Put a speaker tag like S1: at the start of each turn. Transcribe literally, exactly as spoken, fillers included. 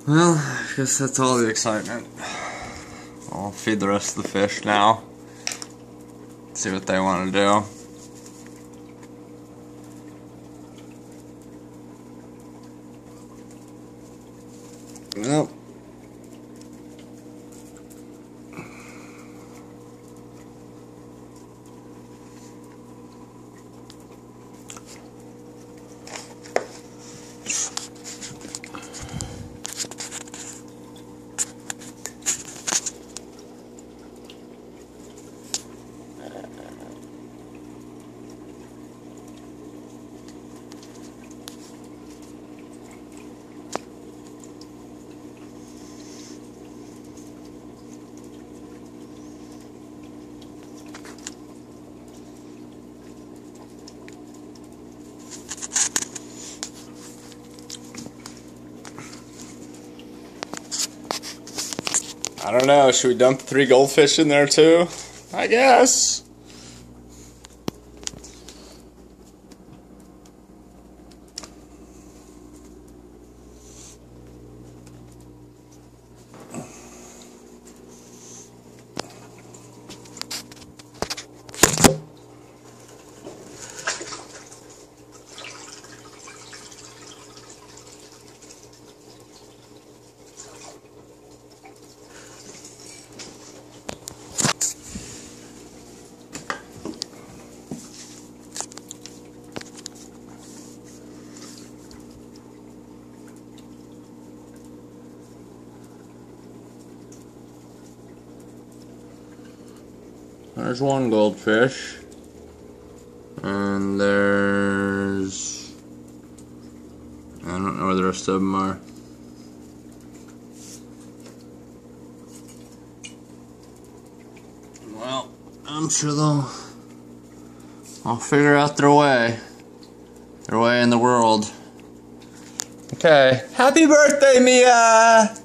S1: Well, I guess that's all the excitement. I'll feed the rest of the fish now. See what they want to do. Yep. I don't know, should we dump three goldfish in there too? I guess. There's one goldfish, and there's, I don't know where the rest of them are. Well, I'm sure they'll, I'll figure out their way, their way in the world. Okay, happy birthday, Mia!